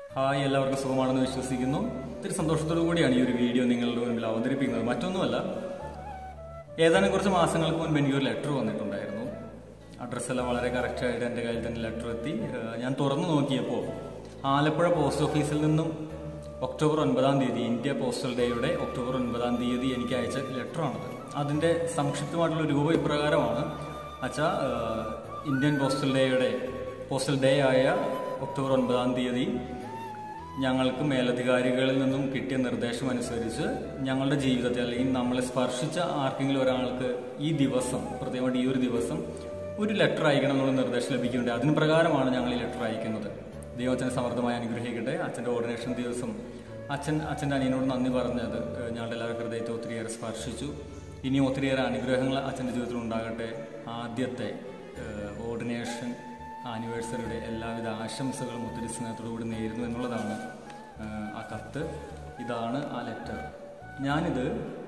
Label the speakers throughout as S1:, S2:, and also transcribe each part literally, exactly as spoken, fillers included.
S1: Hi, എല്ലാവർക്കും സുഖമാണെന്ന് വിശ്വസിക്കുന്നു. ഒത്തിരി സന്തോഷത്തോടു കൂടിയാണ് ഈ ഒരു വീഡിയോ നിങ്ങളുടെ മുൻപിൽ അവതരിപ്പിക്കുന്നത്. മറ്റൊന്നുമല്ല, ഏതാനും കുറച്ച് മാസങ്ങൾക്ക് മുൻപ് എനിക്കൊരു ലെറ്റർ വന്നിട്ടുണ്ടായിരുന്നു. അഡ്രസ്സെല്ലാം വളരെ കറക്റ്റായിട്ട് എൻ്റെ കയ്യിൽ തന്നെ ലെറ്റർ എത്തി. ഞാൻ തുറന്നു നോക്കിയപ്പോൾ ആലപ്പുഴ പോസ്റ്റ് ഓഫീസിൽ നിന്നും ഒക്ടോബർ ഒൻപതാം തീയതി, ഇന്ത്യ പോസ്റ്റൽ ഡേയുടെ ഒക്ടോബർ ഒൻപതാം തീയതി എനിക്ക് അയച്ച ലെറ്ററാണത്. അതിൻ്റെ സംക്ഷിപ്തമായിട്ടുള്ള രൂപ ഇപ്രകാരമാണ്: അച്ഛാ, ഇന്ത്യൻ പോസ്റ്റൽ ഡേയുടെ പോസ്റ്റൽ ഡേ ആയ ഒക്ടോബർ ഒൻപതാം തീയതി ഞങ്ങൾക്ക് മേലധികാരികളിൽ നിന്നും കിട്ടിയ നിർദ്ദേശം അനുസരിച്ച് ഞങ്ങളുടെ ജീവിതത്തെ അല്ലെങ്കിൽ നമ്മളെ സ്പർശിച്ച ആർക്കെങ്കിലും ഒരാൾക്ക് ഈ ദിവസം, പ്രത്യേകമായിട്ട് ഈ ഒരു ദിവസം ഒരു ലെറ്റർ അയക്കണം എന്നുള്ള നിർദ്ദേശം ലഭിക്കുന്നുണ്ട്. അതിന് പ്രകാരമാണ് ഞങ്ങൾ ഈ ലെറ്റർ അയക്കുന്നത്. ദൈവം അച്ഛനെ സമൃദ്ധമായി അനുഗ്രഹിക്കട്ടെ. അച്ഛൻ്റെ ഓർഡിനേഷൻ ദിവസം അച്ഛൻ അച്ഛൻ്റെ അനിയനോട് നന്ദി പറഞ്ഞത് ഞങ്ങളുടെ എല്ലാവരുടെ ഹൃദയത്തെ ഒത്തിരിയേറെ സ്പർശിച്ചു. ഇനിയും ഒത്തിരിയേറെ അനുഗ്രഹങ്ങൾ അച്ഛൻ്റെ ജീവിതത്തിൽ ഉണ്ടാകട്ടെ. ആദ്യത്തെ ഓർഡിനേഷൻ ആനിവേഴ്സറിയുടെ എല്ലാവിധ ആശംസകളും ഒത്തിരി സ്നേഹത്തോടു കൂടി നേരുന്നു എന്നുള്ളതാണ് ആ കത്ത്. ഇതാണ് ആ ലെറ്റർ. ഞാനിത്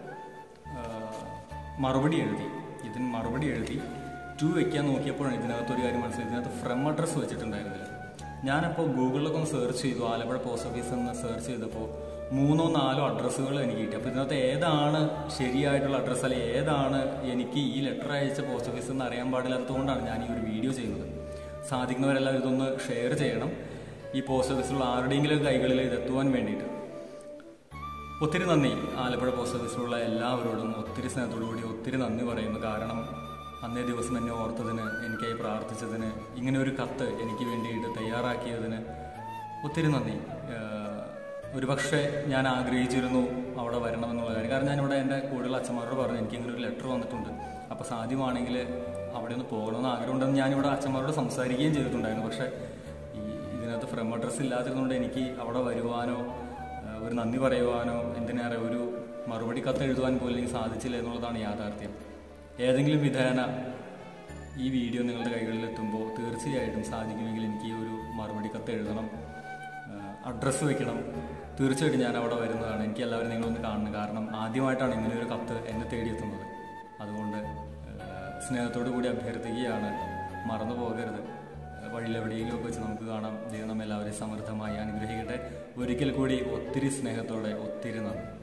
S1: മറുപടി എഴുതി ഇതിന് മറുപടി എഴുതി ടു വയ്ക്കാൻ നോക്കിയപ്പോഴാണ് ഇതിനകത്തൊരു കാര്യം മനസ്സിലായി. ഇതിനകത്ത് ഫ്രം അഡ്രസ്സ് വെച്ചിട്ടുണ്ടായിരുന്നില്ല. ഞാനപ്പോൾ ഗൂഗിളിലൊക്കെ ഒന്ന് സെർച്ച് ചെയ്തു, ആലപ്പുഴ പോസ്റ്റ് ഓഫീസിൽ നിന്ന് സെർച്ച് ചെയ്തപ്പോൾ മൂന്നോ നാലോ അഡ്രസ്സുകൾ എനിക്ക് കിട്ടി. അപ്പോൾ ഇതിനകത്ത് ഏതാണ് ശരിയായിട്ടുള്ള അഡ്രസ്സ്, അല്ലെങ്കിൽ ഏതാണ് എനിക്ക് ഈ ലെറ്റർ അയച്ച പോസ്റ്റ് ഓഫീസിൽ നിന്ന് അറിയാൻ പാടില്ലാത്തതുകൊണ്ടാണ് ഞാൻ ഈ ഒരു വീഡിയോ ചെയ്യുന്നത്. സാധിക്കുന്നവരെല്ലാം ഇതൊന്ന് ഷെയർ ചെയ്യണം, ഈ പോസ്റ്റ് ഓഫീസിലുള്ള ആരുടെയെങ്കിലും കൈകളിൽ ഇതെത്തുവാൻ വേണ്ടിയിട്ട്. ഒത്തിരി നന്ദി ആലപ്പുഴ പോസ്റ്റ് ഓഫീസിലുള്ള എല്ലാവരോടും. ഒത്തിരി സ്നേഹത്തോടു കൂടി ഒത്തിരി നന്ദി പറയുന്നു. കാരണം അന്നേ ദിവസം എന്നെ ഓർത്തതിന്, എനിക്കായി പ്രാർത്ഥിച്ചതിന്, ഇങ്ങനെ ഒരു കത്ത് എനിക്ക് വേണ്ടിയിട്ട് തയ്യാറാക്കിയതിന് ഒത്തിരി നന്ദി. ഒരുപക്ഷെ ഞാൻ ആഗ്രഹിച്ചിരുന്നു അവിടെ വരണമെന്നുള്ള കാര്യം. കാരണം ഞാനിവിടെ എൻ്റെ കൂടുതൽ അച്ഛന്മാരോട് പറഞ്ഞു എനിക്കിങ്ങനെ ഒരു ലെറ്റർ വന്നിട്ടുണ്ട്, അപ്പോൾ സാധ്യമാണെങ്കിൽ അവിടെ ഒന്ന് പോകണമെന്ന് ആഗ്രഹമുണ്ടെന്ന് ഞാനിവിടെ അച്ഛന്മാരോട് സംസാരിക്കുകയും ചെയ്തിട്ടുണ്ടായിരുന്നു. പക്ഷേ ഈ ഇതിനകത്ത് ഫ്രം അഡ്രസ്സ് ഇല്ലാത്തതുകൊണ്ട് എനിക്ക് അവിടെ വരുവാനോ ഒരു നന്ദി പറയുവാനോ എന്തിനേറെ ഒരു മറുപടി കത്ത് എഴുതുവാൻ പോലും എനിക്ക് സാധിച്ചില്ല എന്നുള്ളതാണ് യാഥാർത്ഥ്യം. ഏതെങ്കിലും വിധേന ഈ വീഡിയോ നിങ്ങളുടെ കൈകളിൽ എത്തുമ്പോൾ തീർച്ചയായിട്ടും സാധിക്കുമെങ്കിൽ എനിക്ക് ഈ ഒരു മറുപടി കത്ത് എഴുതണം, അഡ്രസ്സ് വെക്കണം. തീർച്ചയായിട്ടും ഞാൻ അവിടെ വരുന്നതാണ്. എനിക്ക് എല്ലാവരും നിങ്ങളൊന്ന് കാണണം. കാരണം ആദ്യമായിട്ടാണ് ഇങ്ങനെ ഒരു കത്ത് എന്നെ തേടിയെത്തുന്നത്. അതുകൊണ്ട് സ്നേഹത്തോടു കൂടി അഭ്യർത്ഥിക്കുകയാണ്, മറന്നു പോകരുത്. വഴിയിലെവിടെയെങ്കിലുമൊക്കെ വെച്ച് നമുക്ക് കാണാം. ദൈവം നമ്മെല്ലാവരെയും സമൃദ്ധമായി അനുഗ്രഹിക്കട്ടെ. ഒരിക്കൽ കൂടി ഒത്തിരി സ്നേഹത്തോടെ ഒത്തിരി നന്ദി.